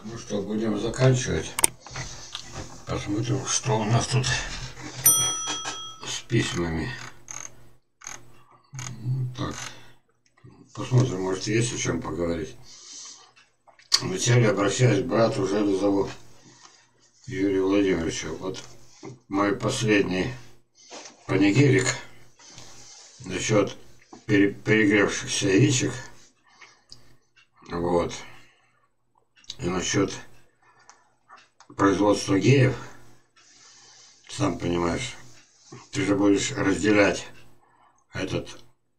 Ну что, будем заканчивать. Посмотрим, что у нас тут с письмами. Так, посмотрим, может, есть о чем поговорить. Вначале обращаюсь к брату Железову Юрию Владимировичу. Вот мой последний панигирик насчет перегревшихся яичек. Вот. И насчет производства геев, сам понимаешь, ты же будешь разделять этот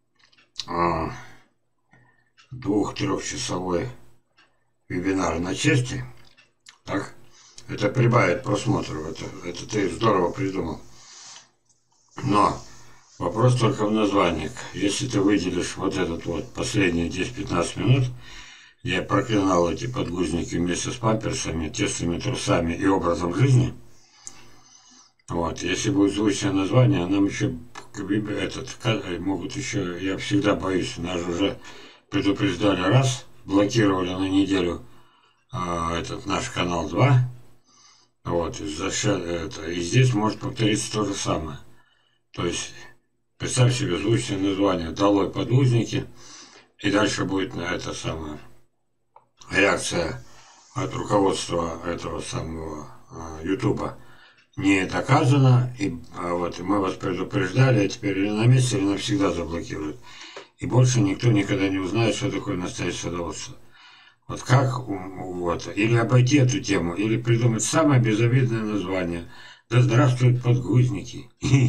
2-3-часовой вебинар на части, так? Это прибавит просмотров, это ты здорово придумал. Но вопрос только в названии. Если ты выделишь вот этот вот последние 10-15 минут, где я проклинал эти подгузники вместе с памперсами, тестовыми трусами и образом жизни, вот, если будет звучное название, нам еще могут еще, я всегда боюсь, нас уже предупреждали раз, блокировали на неделю этот наш канал 2, вот, и здесь может повториться то же самое. То есть, представь себе звучное название «Долой подгузники», и дальше будет на это самое реакция от руководства этого самого Ютуба не доказана, и вот мы вас предупреждали, а теперь или на месте, или навсегда заблокируют. И больше никто никогда не узнает, что такое настоящее садоводство. Вот как вот, или обойти эту тему, или придумать самое безобидное название. Да здравствуют подгузники.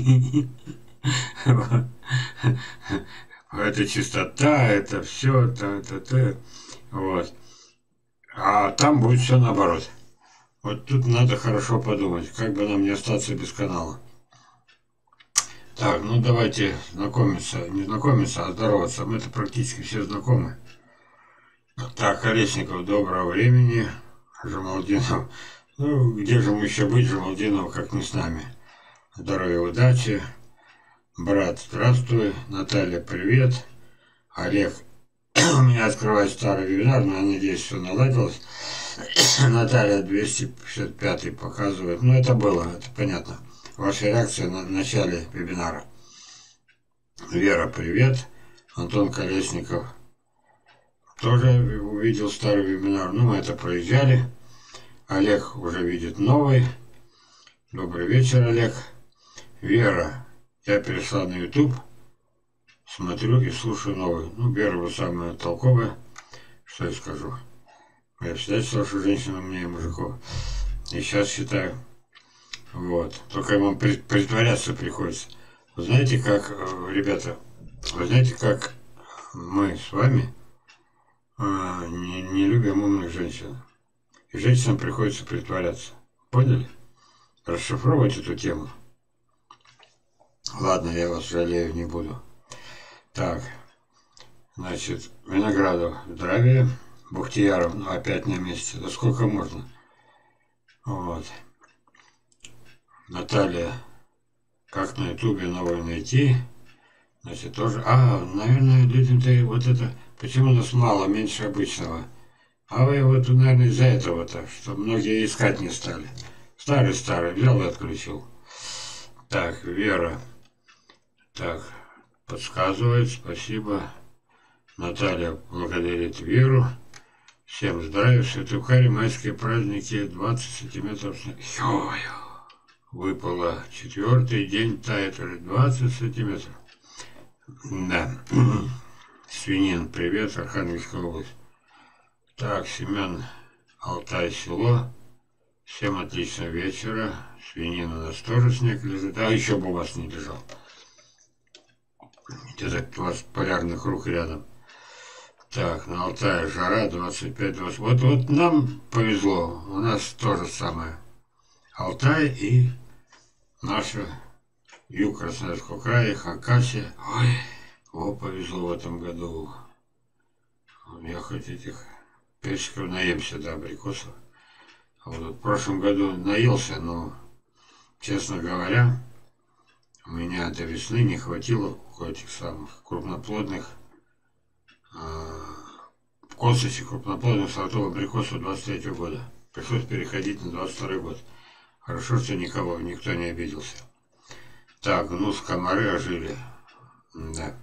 Это чистота, это все, вот. А там будет все наоборот. Вот тут надо хорошо подумать, как бы нам не остаться без канала. Так, ну давайте знакомиться, не знакомиться, а здороваться. Мы-то практически все знакомы. Так, Колесников, доброго времени. Жамалдинов. Ну, где же мы еще быть, Жамалдинов, как не с нами. Здоровья, удачи. Брат, здравствуй. Наталья, привет. Олег, у меня открывает старый вебинар, но я надеюсь, все наладилось. Наталья 255 показывает. Ну, это было, это понятно. Ваша реакция на начале вебинара. Вера, привет. Антон Колесников тоже увидел старый вебинар. Ну, мы это проезжали. Олег уже видит новый. Добрый вечер, Олег. Вера, я перешла на YouTube. Смотрю и слушаю новый. Ну, Вера, вы самая толковая. Что я скажу? Я всегда считал, что женщина умнее мужиков. И сейчас считаю. Вот. Только вам притворяться приходится. Вы знаете, как, ребята, вы знаете, как мы с вами не любим умных женщин. И женщинам приходится притворяться. Поняли? Расшифровывать эту тему. Ладно, я вас жалею, не буду. Так. Значит, Виноградов, здравия. Бухтияров, ну, опять на месте. Да сколько можно? Вот. Наталья, как на ютубе новое найти? Значит, тоже... наверное, людям-то вот это... Почему нас мало, меньше обычного? А вы вот, наверное, из-за этого-то, что многие искать не стали. Старый, взял и отключил. Так, Вера. Так, подсказывает, спасибо. Наталья благодарит Веру. Всем здравия, в Светлукаре майские праздники, 20 сантиметров снега. Выпало 4-й день, тает уже 20 сантиметров. Да. Свинин, привет, Архангельская область. Так, Семен, Алтай, село. Всем отличного вечера. Свинина у нас тоже снег лежит. А еще бы у вас не лежал. Где-то у вас полярный круг рядом. Так, на Алтае жара 25-20. Вот нам повезло. У нас то же самое. Алтай и наша юг Красноярского края, Хакасия. Ой, повезло в этом году. Я хоть этих персиков наемся, да, абрикосов. А вот в прошлом году наелся, но, честно говоря, у меня до весны не хватило этих самых крупноплодных косточек крупноплодных сортов абрикосов 23 года. Пришлось переходить на 22 год. Хорошо, что никто не обиделся. Так, гнус, комары ожили. Да.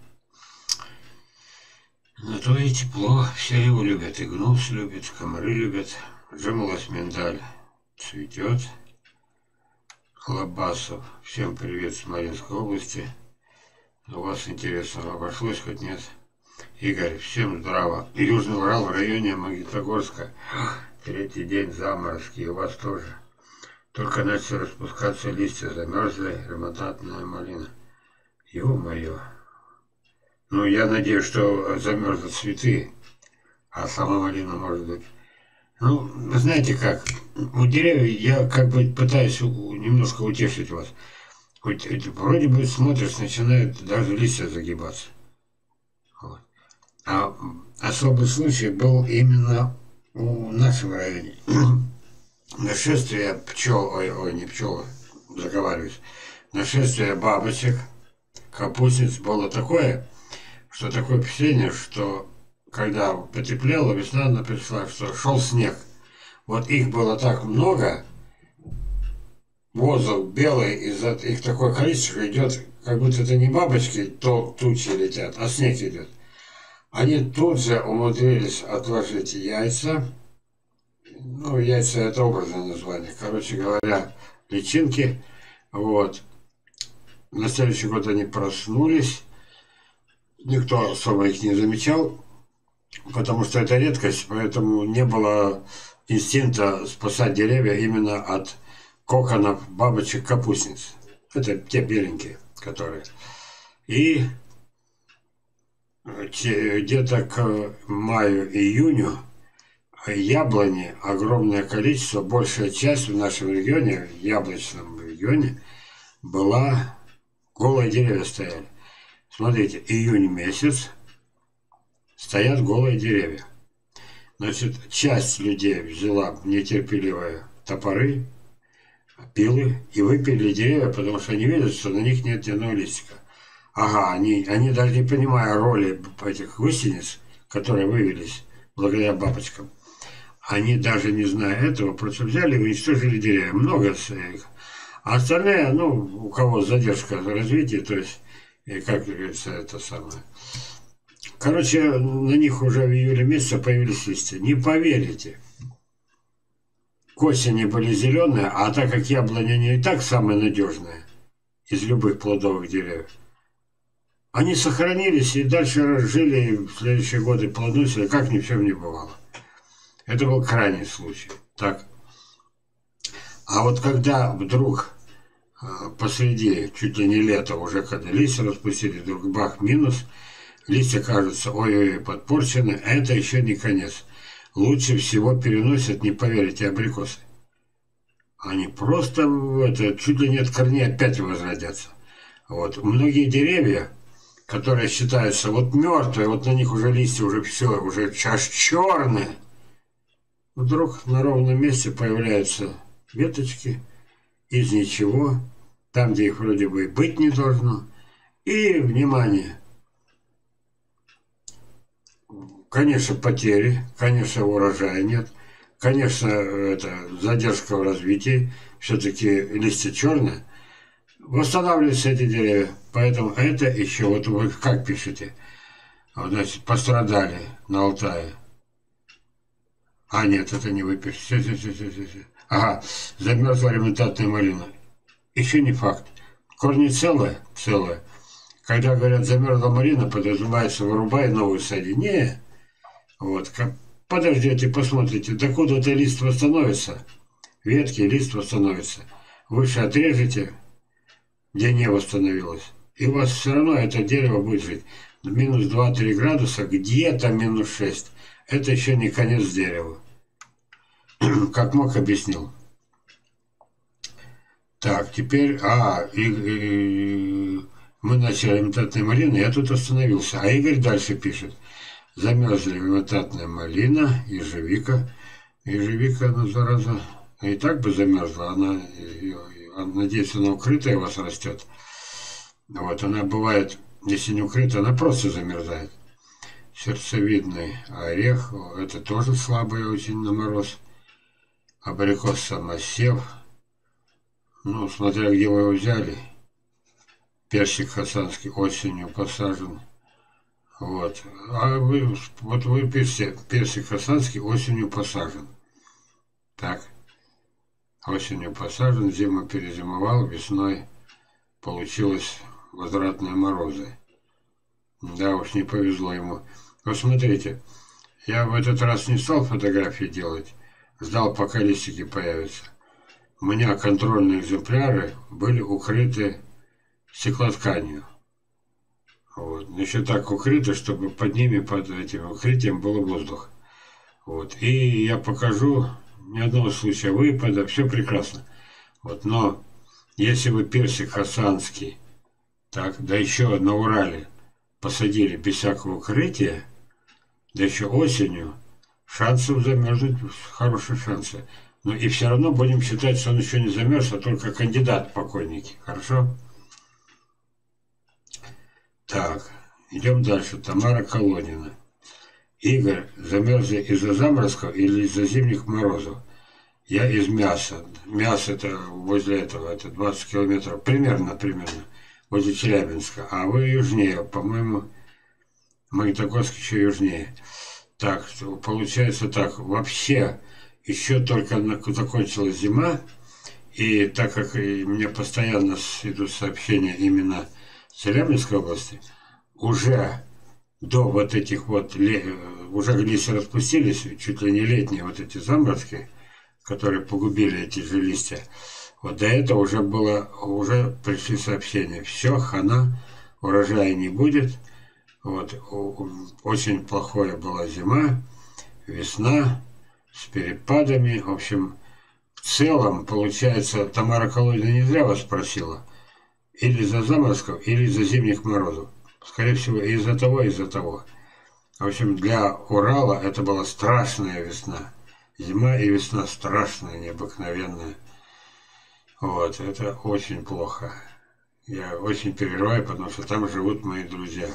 На то и тепло. Все его любят. И гнус любят, комары любят. Жимолость миндаль цветет. Лобасов. Всем привет с Мариинской области. У вас интересно обошлось, хоть нет? Игорь, всем здраво. Южный Урал в районе Магнитогорска. Третий день заморозки. И у вас тоже. Только начали распускаться листья. Замерзли. Ремонтантная малина. Ё-моё. Ну, я надеюсь, что замерзнут цветы. А сама малина может быть. Ну, вы знаете как, у деревьев я как бы пытаюсь немножко утешить вас. Вроде бы смотришь, начинают даже листья загибаться. Вот. А особый случай был именно у нашего района. Нашествие пчел, не пчел, заговариваюсь. Нашествие бабочек, капустниц было такое, что такое впечатление, что когда потеплело, весна пришла, что шел снег. Вот их было так много, воздух белый, из-за их такое количество идет, как будто это не бабочки, то тучи летят, а снег идет. Они тут же умудрились отложить яйца. Ну, яйца это образное название. Короче говоря, личинки. Вот. На следующий год они проснулись. Никто особо их не замечал, потому что это редкость, поэтому не было инстинкта спасать деревья именно от коконов бабочек-капустниц. Это те беленькие, которые. И где-то к маю-июню яблони огромное количество, большая часть в нашем регионе, в яблочном регионе, была, голые деревья стояли. Смотрите, июнь месяц, стоят голые деревья. Значит, часть людей взяла нетерпеливые топоры, пилы и выпилили деревья, потому что они видят, что на них нет ни одного листика. Ага, они даже не понимая роли этих гусениц, которые вывелись благодаря бабочкам, они даже не зная этого, просто взяли и уничтожили деревья. Много их. А остальные, ну, у кого задержка развития, то есть, и как говорится, это самое. Короче, на них уже в июле месяце появились листья. Не поверите. К осени были зеленые, а так как яблони они и так самые надежные из любых плодовых деревьев, они сохранились и дальше жили, и в следующие годы плодоносили, как ни в чем не бывало. Это был крайний случай. Так. А вот когда вдруг посреди, чуть ли не лета, уже когда листья распустили, вдруг бах, минус, листья кажутся ой-ой-ой подпорчены, это еще не конец. Лучше всего переносят, не поверите, абрикосы. Они просто чуть ли не от корней опять возродятся. Вот. Многие деревья, которые считаются вот мертвые, вот на них уже листья уже все, уже аж черные, вдруг на ровном месте появляются веточки из ничего, там, где их вроде бы и быть не должно. И, внимание, конечно, потери, конечно, урожая нет, конечно, это задержка в развитии, все-таки листья черные, восстанавливаются эти деревья, поэтому это еще, вот вы как пишете, вот, значит, пострадали на Алтае. А, нет, это не вы пишете. Ага, замерзла ремонтантная малина. Еще не факт. Корни целые. Когда говорят замерзла малина, подразумевается вырубай новую сади. Не. Вот. Подождите, посмотрите, докуда-то лист восстановится. Ветки, лист восстановится. Выше отрежете, где не восстановилось. И у вас все равно это дерево будет жить. Минус 2-3 градуса, где-то минус 6. Это еще не конец дерева. Как мог, объяснил. Так, теперь... мы начали ремонтантная малина, я тут остановился. А Игорь дальше пишет. Замерзли ремонтантная малина, ежевика. Ежевика, она, зараза, и так бы замерзла. Она, надеюсь, она укрытая у вас растет. Вот, она бывает, если не укрыта, она просто замерзает. Сердцевидный орех, это тоже слабый очень на мороз. Абрикос самосев. Ну, смотря где вы его взяли. Персик хасанский осенью посажен. Вот. А вы персик хасанский осенью посажен. Так. Осенью посажен, зиму перезимовал, весной получилось возвратные морозы. Да уж, не повезло ему. Вот смотрите, я в этот раз не стал фотографии делать, ждал, пока листики появятся. У меня контрольные экземпляры были укрыты стеклотканью. Вот. Еще так укрыты, чтобы под ними, под этим укрытием был воздух. Вот. И я покажу, ни одного случая выпада, все прекрасно. Вот. Но если вы персик хасанский, так, да еще на Урале посадили без всякого укрытия, да еще осенью, шансов замерзнуть хорошие шансы. Но и все равно будем считать, что он еще не замерз, а только кандидат в покойники. Хорошо? Так, идем дальше. Тамара Колодина. Игорь, замерзли из-за заморозков или из-за зимних морозов? Я из Мяса. Мясо это возле этого, это 20 километров, примерно, возле Челябинска. А вы южнее, по-моему, Магнитогорск еще южнее. Так, получается так, вообще еще только закончилась зима, и так как мне постоянно идут сообщения именно с Челябинской области, уже до вот этих вот, уже листья распустились, чуть ли не летние вот эти заморозки, которые погубили эти же листья, вот до этого уже пришли сообщения, все, хана, урожая не будет, вот, очень плохая была зима, весна, с перепадами, в общем, в целом, получается, Тамара Колодина не зря вас спросила, или из-за заморозков, или из-за зимних морозов. Скорее всего, и из-за того, и из-за того. В общем, для Урала это была страшная весна. Зима и весна страшная, необыкновенная. Вот, это очень плохо. Я очень переживаю, потому что там живут мои друзья.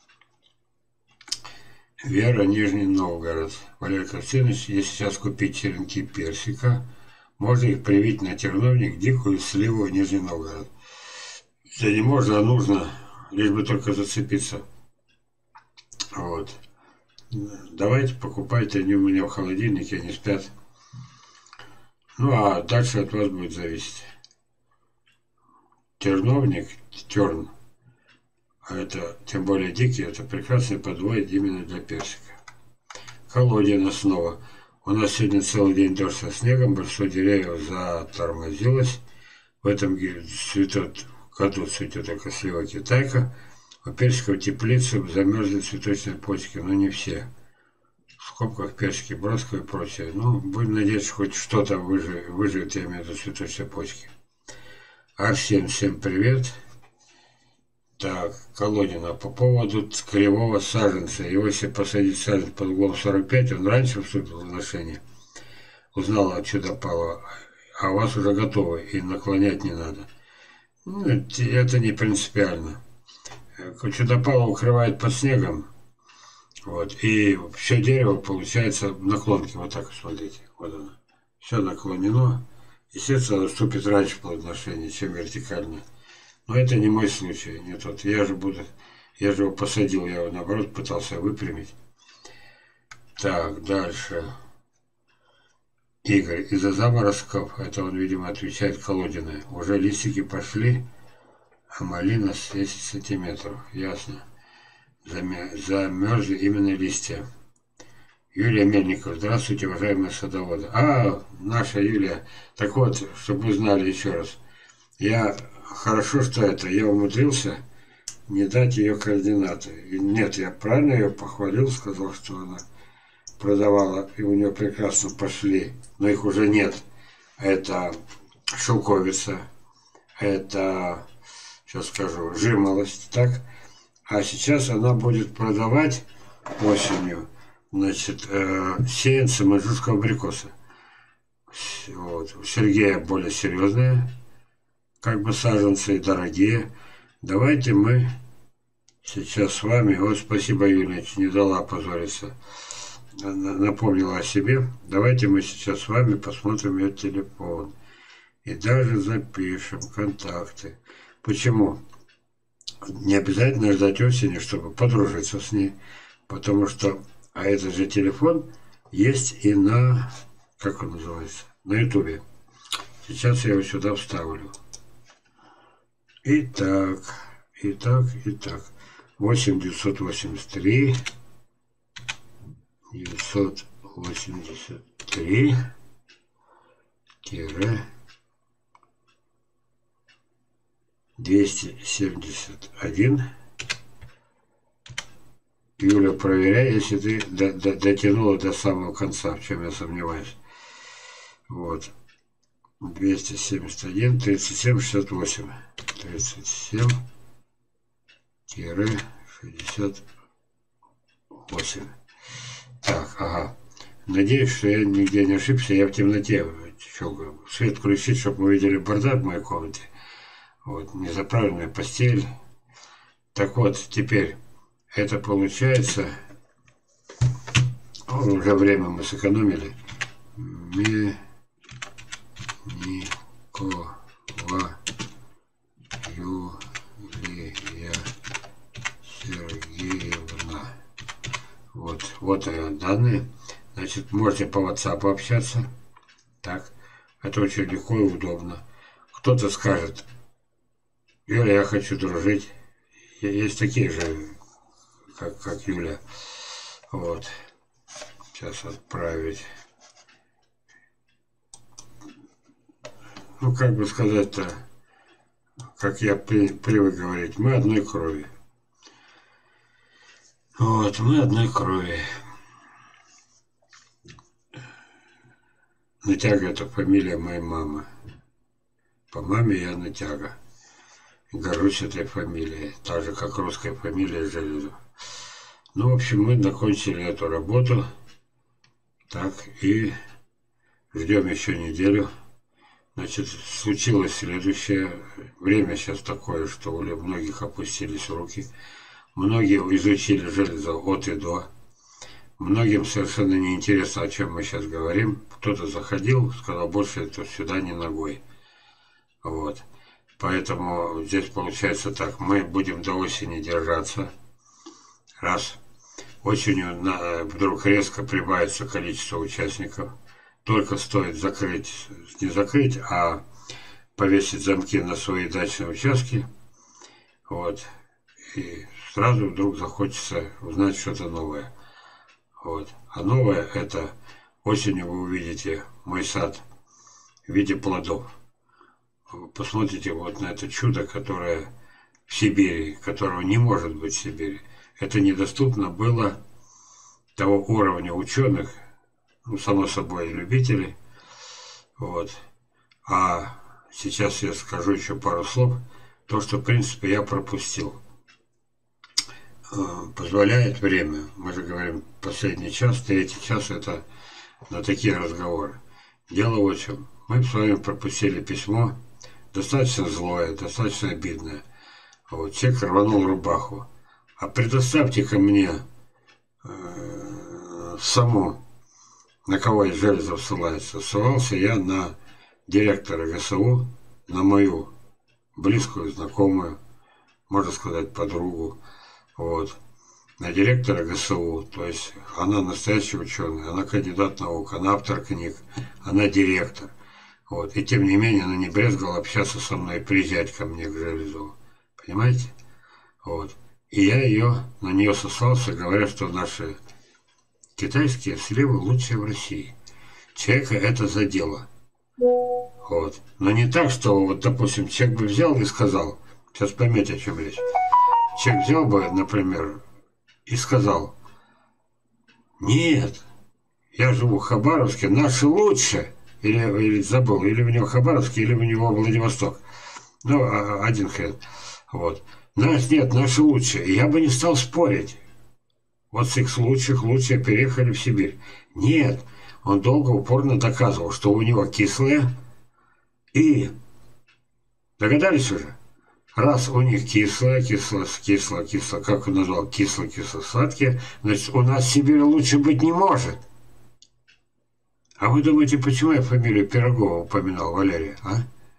Вера, Нижний Новгород. Валерий Константинович, если сейчас купить черенки персика, можно их привить на терновник, дикую сливу в Нижний Новгород. Да не можно, а нужно, лишь бы только зацепиться. Вот. Давайте покупайте, они у меня в холодильнике, они спят. Ну, а дальше от вас будет зависеть. Терновник, терн, а это, тем более дикий, это прекрасный подвой именно для персика. Колодина снова. У нас сегодня целый день дождь со снегом, большинство деревьев затормозилось. В этом году цветет только слива китайка. У персика в теплице замерзли цветочные почки, но не все. В скобках персики, броско и прочее. Ну, будем надеяться, хоть что-то выживет, я имею в виду цветочные почки. Арсен, всем привет. Так, Колодина, по поводу кривого саженца. Его, если посадить саженец под углом 45, он раньше вступил в отношения. Узнала от Чудопалова, а у вас уже готовы, и наклонять не надо. Ну, это не принципиально. Чудопалова укрывает под снегом, вот, и все дерево получается в наклонке, вот так, смотрите, вот оно. Все наклонено. Естественно, оно вступит раньше в плодоношение, чем вертикально. Но это не мой случай, не тот. Я же его посадил, я его наоборот пытался выпрямить. Так, дальше. Игорь, из-за заморозков, это он, видимо, отвечает Колодиной, уже листики пошли, а малина 10 сантиметров, ясно. Замерзли именно листья. Юлия Мельникова, здравствуйте, уважаемые садоводы. А, наша Юлия, так вот, чтобы вы знали еще раз, хорошо, что я умудрился не дать ее координаты. Нет, я правильно ее похвалил, сказал, что она продавала, и у нее прекрасно пошли, но их уже нет. Это шелковица, это, сейчас скажу, жимолость, так? А сейчас она будет продавать осенью, значит, сеянцы маньчжурского абрикоса. Вот. У Сергея более серьезные, как бы саженцы, дорогие. Давайте мы сейчас с вами. Вот спасибо, Юлия, не дала опозориться. Напомнила о себе. Давайте мы сейчас с вами посмотрим ее телефон. И даже запишем контакты. Почему? Не обязательно ждать осени, чтобы подружиться с ней. Потому что, а этот же телефон есть и на, как он называется, на ютубе. Сейчас я его сюда вставлю. Итак. 8 983 271. Юля, проверяй, если ты дотянула до самого конца, в чем я сомневаюсь. Вот. 271, 37, 68. 37-68. Так, ага. Надеюсь, что я нигде не ошибся. Я в темноте щелкаю. Свет включить, чтобы мы видели бардак в моей комнате. Вот, незаправленная постель. Так вот, теперь это получается... Уже время мы сэкономили. Никола Юлия Сергеевна. Вот ее данные. Значит, можете по WhatsApp общаться. Так, это очень легко и удобно. Кто-то скажет: Юля, я хочу дружить. Есть такие же, как Юля. Вот. Сейчас отправить. Ну, как бы сказать-то, как я привык говорить, мы одной крови. Вот, мы одной крови. Натяга — это фамилия моей мамы. По маме я Натяга. Горжусь этой фамилией, так же, как русская фамилия Железов. Ну, в общем, мы закончили эту работу. Так, и ждем еще неделю. Значит, случилось следующее. Время сейчас такое, что у многих опустились руки. Многие изучили Железов от и до. Многим совершенно неинтересно, о чем мы сейчас говорим. Кто-то заходил, сказал: больше это сюда не ногой. Вот. Поэтому здесь получается так. Мы будем до осени держаться. Раз. Осенью вдруг резко прибавится количество участников. Только стоит закрыть, не закрыть, а повесить замки на свои дачные участки. Вот. И сразу вдруг захочется узнать что-то новое. Вот. А новое — это осенью вы увидите мой сад в виде плодов. Вы посмотрите вот на это чудо, которое в Сибири, которого не может быть в Сибири. Это недоступно было того уровня ученых, ну, само собой, и любителей. Вот. А сейчас я скажу еще пару слов. То, что, в принципе, я пропустил. Позволяет время. Мы же говорим последний час, третий час — это на такие разговоры. Дело в чем. Мы с вами пропустили письмо, достаточно злое, достаточно обидное. Вот. Человек рванул рубаху. А предоставьте-ка мне саму, на кого из Железов ссылается. Ссылался я на директора ГСУ, на мою близкую, знакомую, можно сказать, подругу. Вот. На директора ГСУ, то есть она настоящий ученый, она кандидат наук, она автор книг, она директор. Вот. И тем не менее она не брезгала общаться со мной, приезжать ко мне к Железову. Понимаете? Вот. И я на нее сослался, говоря, что наши китайские сливы лучшие в России. Человека это задело. Вот. Но не так, что, вот, допустим, человек бы взял и сказал, сейчас поймете, о чем речь. Человек взял бы, например, и сказал: нет, я живу в Хабаровске, наши лучше. Или забыл, или у него Хабаровский, или у него Владивосток. Ну, один хрен. Вот. Нас нет, наши лучше. И я бы не стал спорить. Вот с их лучших лучшие переехали в Сибирь. Нет, он долго упорно доказывал, что у него кислые. И догадались уже? Раз у них кислое, как он назвал, кисло-сладкие, значит, у нас в Сибири лучше быть не может. А вы думаете, почему я фамилию Пирогова упоминал, Валерия, а?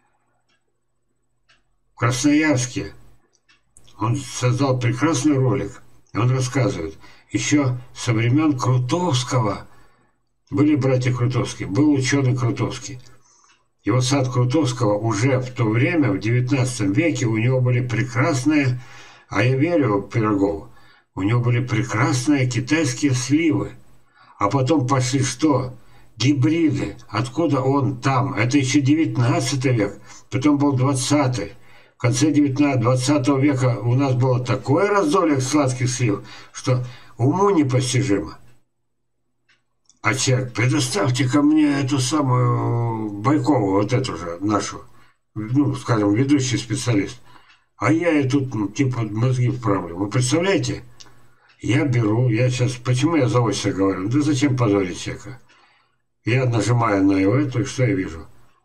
В Красноярске он создал прекрасный ролик, и он рассказывает, еще со времен Крутовского, были братья Крутовские, был ученый Крутовский. Его сад Крутовского уже в то время, в 19 веке, у него были прекрасные, а я верю Пирогову, у него были прекрасные китайские сливы. А потом пошли что? Гибриды. Откуда он там? Это еще 19 век, потом был 20-й. В конце 20 века у нас было такое раздолье сладких слив, что уму непостижимо. А человек, предоставьте ко мне эту самую Байкову, вот эту же нашу, ну, скажем, ведущий специалист. А я ей тут, ну, типа, мозги вправлю. Вы представляете? Я беру, я сейчас, почему я за ось говорю? Да зачем позорить человека? Я нажимаю на его эту, и что я вижу?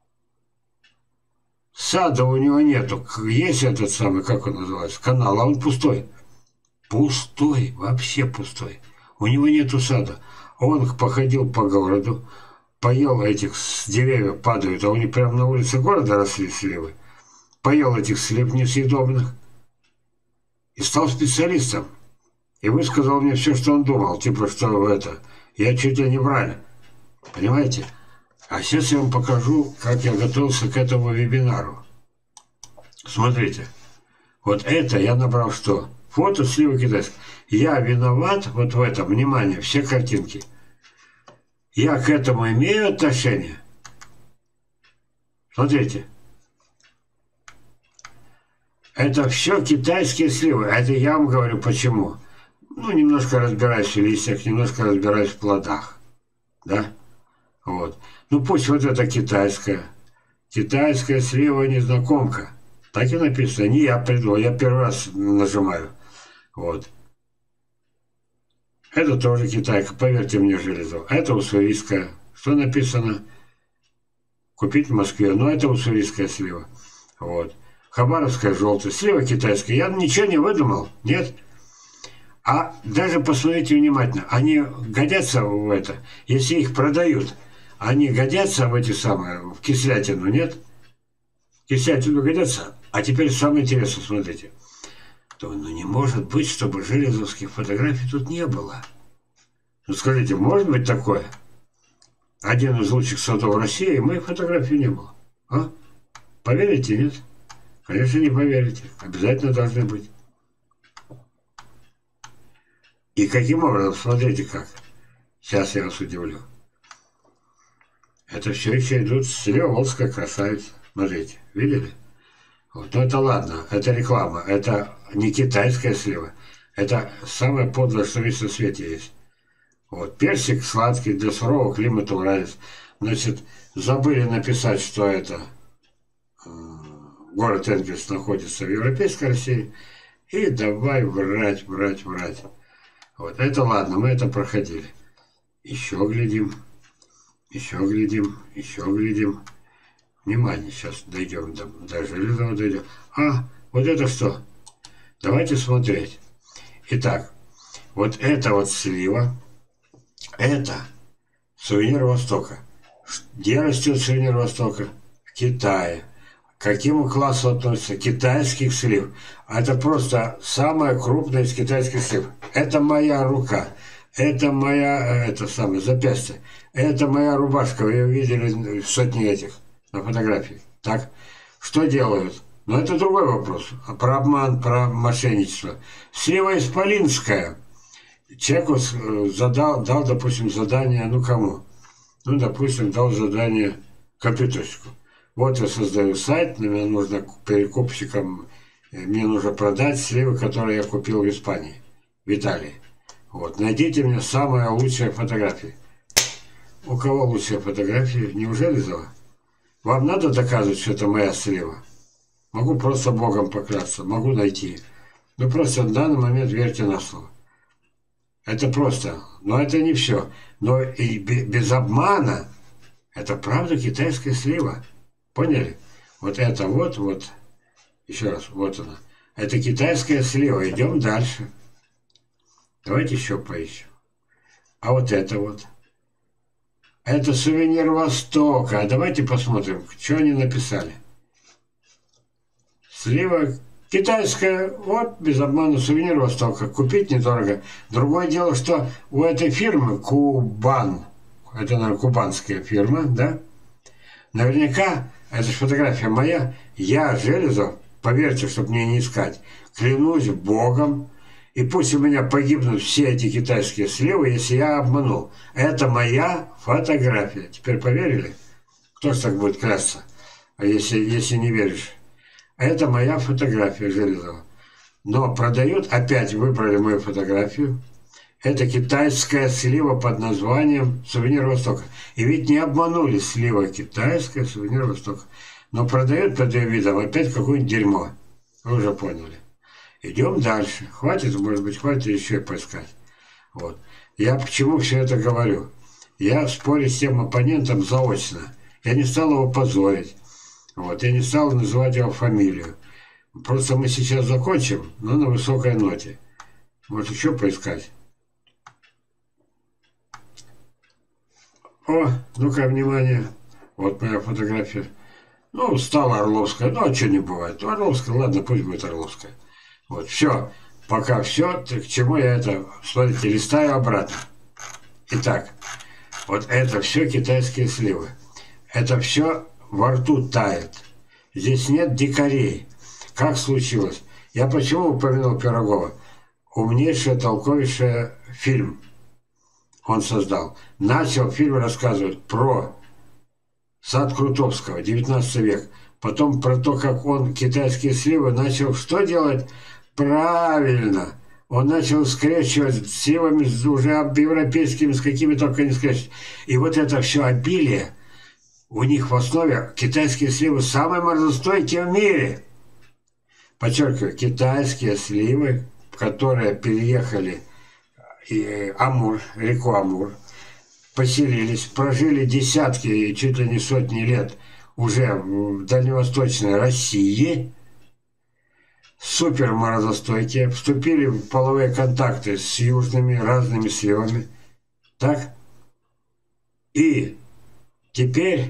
Сада у него нету. Есть этот самый, как он называется, канал, а он пустой. Пустой, вообще пустой. У него нету сада. Он походил по городу, поел этих с деревьев падают, а у них прямо на улице города росли сливы. Поел этих слив несъедобных и стал специалистом. И высказал мне все, что он думал, типа, что это, я чуть ли не врали. Понимаете? А сейчас я вам покажу, как я готовился к этому вебинару. Смотрите. Вот это я набрал что? Фото сливы китайских. Я виноват вот в этом, внимание, все картинки. Я к этому имею отношение. Смотрите. Это все китайские сливы. Это я вам говорю почему. Ну, немножко разбираюсь в листьях, немножко разбираюсь в плодах. Да? Вот. Ну, пусть вот это китайская. Китайская слива-незнакомка. Так и написано. Не я придумал, я первый раз нажимаю. Вот. Это тоже китайка, поверьте мне, Железов. Это уссурийская. Что написано? Купить в Москве. Но это уссурийская слива. Вот. Хабаровская желтая. Слива китайская. Я ничего не выдумал. Нет. А даже посмотрите внимательно. Они годятся в это. Если их продают, они годятся в эти самые, в кислятину, нет? В кислятину годятся. А теперь самое интересное, смотрите. То, ну не может быть, чтобы железовских фотографий тут не было. Ну скажите, может быть такое? Один из лучших садов России, моих фотографий не было. А? Поверите, нет? Конечно, не поверите. Обязательно должны быть. И каким образом? Смотрите как. Сейчас я вас удивлю. Это все еще идут слева Волжская красавица. Смотрите, видели? Вот. Но это ладно, это реклама, это не китайская слива. Это самое подлое, что есть на свете есть. Вот. Персик сладкий, для сурового климата уралец. Значит, забыли написать, что это город Энгельс находится в Европейской России. И давай врать. Вот. Это ладно, мы это проходили. Еще глядим. Внимание, сейчас дойдем до Железного дойдем. А, вот это что? Давайте смотреть. Итак, вот это вот слива, это сувенир Востока. Где растет сувенир Востока? В Китае. К какому классу относится? Китайских слив. Это просто самая крупная из китайских слив. Это моя рука. Это моя, это самое, запястье. Это моя рубашка. Вы ее видели сотни этих на фотографии. Так, что делают? Но это другой вопрос. Про обман, про мошенничество. Слива исполинская. Человеку дал, допустим, задание, ну кому? Ну, допустим, дал задание компьютерщику. Вот я создаю сайт, мне нужно перекупщикам, мне нужно продать сливы, которые я купил в Испании, в Италии. Вот, найдите мне самые лучшие фотографии. У кого лучшие фотографии? Неужели Зова? Вам надо доказывать, что это моя слива? Могу просто Богом поклясться, могу найти. Ну просто в данный момент верьте на слово. Это просто, но это не все. Но и без обмана, это правда китайская слива. Поняли? Вот это вот, Еще раз, вот она. Это китайская слива. Идем дальше. Давайте еще поищем. А вот это вот. Это сувенир Востока. А давайте посмотрим, что они написали. Слива китайская, вот, без обмана, сувенир Востока. Купить недорого. Другое дело, что у этой фирмы Кубан, это, наверное, кубанская фирма, да? Наверняка, это же фотография моя, я Железов, поверьте, чтобы мне не искать, клянусь Богом, и пусть у меня погибнут все эти китайские сливы, если я обманул. Это моя фотография. Теперь поверили? Кто ж так будет клясться, если не веришь? Это моя фотография Железова. Но продают, опять выбрали мою фотографию. Это китайская слива под названием «Сувенир Востока». И ведь не обманули, слива китайская, «Сувенир Востока». Но продают под ее видом опять какое-нибудь дерьмо. Вы уже поняли. Идем дальше. Хватит, может быть, хватит еще и поискать. Вот. Я почему все это говорю? Я спорю с тем оппонентом заочно. Я не стал его позорить. Вот. Я не стал называть его фамилию. Просто мы сейчас закончим, но на высокой ноте. Может, еще поискать? О, ну-ка, внимание. Вот моя фотография. Ну, стала Орловская. Ну, а что не бывает? Ну, Орловская, ладно, пусть будет Орловская. Вот, все. Пока все. К чему я это... Смотрите, листаю обратно. Итак, вот это все китайские сливы. Это все во рту тает. Здесь нет дикарей. Как случилось? Я почему упомянул Пирогова? Умнейший, толковейший фильм он создал. Начал фильм рассказывать про сад Крутовского, 19 век. Потом про то, как он китайские сливы начал что делать? Правильно. Он начал скрещивать с сливами уже европейскими, с какими только не скрещивать. И вот это все обилие, у них в основе китайские сливы самые морозостойкие в мире. Подчеркиваю, китайские сливы, которые переехали Амур, реку Амур, поселились, прожили десятки, чуть ли не сотни лет уже в дальневосточной России, супер морозостойкие, вступили в половые контакты с южными разными сливами, так? И теперь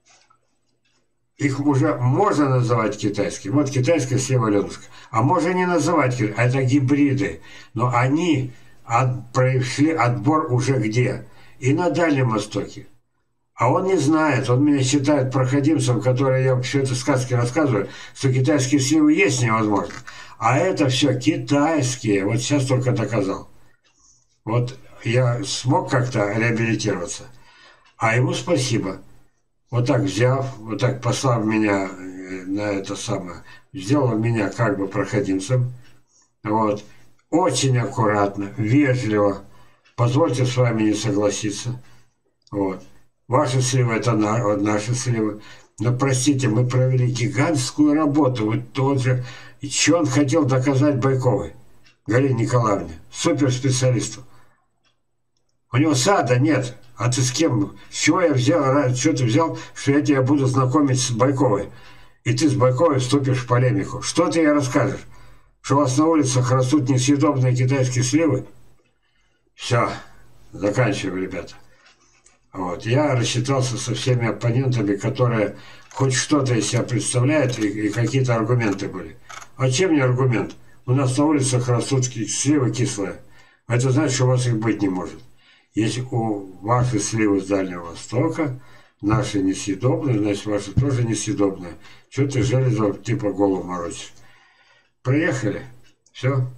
их уже можно называть китайскими. Вот китайская слива Аленушка. А можно не называть, это гибриды. Но они прошли отбор уже где? И на Дальнем Востоке. А он не знает, он меня считает проходимцем, который я все это сказки рассказываю, что китайские сливы есть невозможно. А это все китайские. Вот сейчас только доказал. Вот я смог как-то реабилитироваться. А ему спасибо. Вот так взяв, вот так послав меня на это самое, сделал меня как бы проходимцем. Вот. Очень аккуратно, вежливо. Позвольте с вами не согласиться. Вот. Ваши сливы – это наши сливы. Но, простите, мы провели гигантскую работу. Вот тот же, что он хотел доказать Байковой, Галине Николаевне, суперспециалисту. У него сада нет. А ты с кем? С чего я взял? Что ты взял, что я тебя буду знакомить с Байковой? И ты с Байковой вступишь в полемику. Что ты ей расскажешь? Что у вас на улицах растут несъедобные китайские сливы? Все, заканчиваем, ребята. Вот. Я рассчитался со всеми оппонентами, которые хоть что-то из себя представляют, и какие-то аргументы были. А чем не аргумент? У нас на улицах растут сливы кислые. Это значит, что у вас их быть не может. Если у ваши сливы с Дальнего Востока, наши несъедобные, значит, ваши тоже несъедобные. Что ты, Железов, типа голову морочишь? Проехали. Все.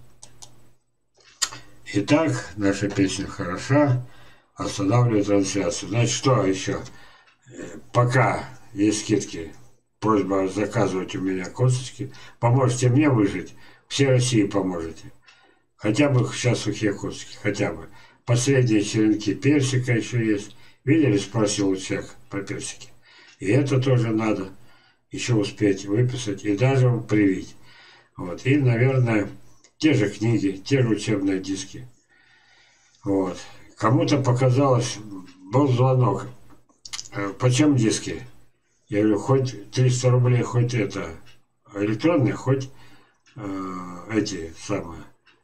Итак, наша песня хороша. Останавливаю трансляцию. Значит, что еще? Пока есть скидки, просьба заказывать у меня косточки. Поможете мне выжить, всей России поможете. Хотя бы сейчас сухие косточки, хотя бы. Последние черенки персика еще есть. Видели, спросил у человека про персики. И это тоже надо еще успеть выписать и даже привить. Вот. И, наверное, те же книги, те же учебные диски. Вот. Кому-то показалось, был звонок. Почем диски? Я говорю, хоть 300 рублей, хоть это, электронные, хоть эти самые,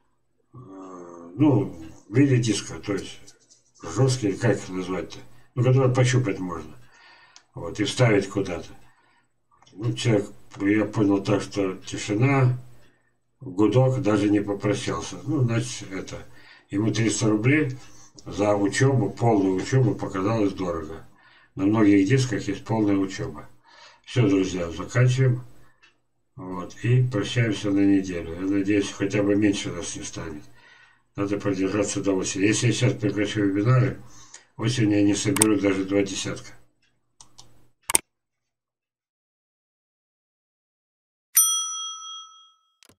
ну, в виде диска, то есть жесткие, как их назвать-то, ну, которые пощупать можно, вот, и вставить куда-то. Ну, человек, я понял так, что тишина, гудок даже не попросился. Ну, значит, это, ему 300 рублей за учебу, полную учебу показалось дорого. На многих дисках есть полная учеба. Все, друзья, заканчиваем. Вот, и прощаемся на неделю. Я надеюсь, хотя бы меньше нас не станет. Надо продержаться до осени. Если я сейчас прекращу вебинары, осенью я не соберу даже 2 десятка.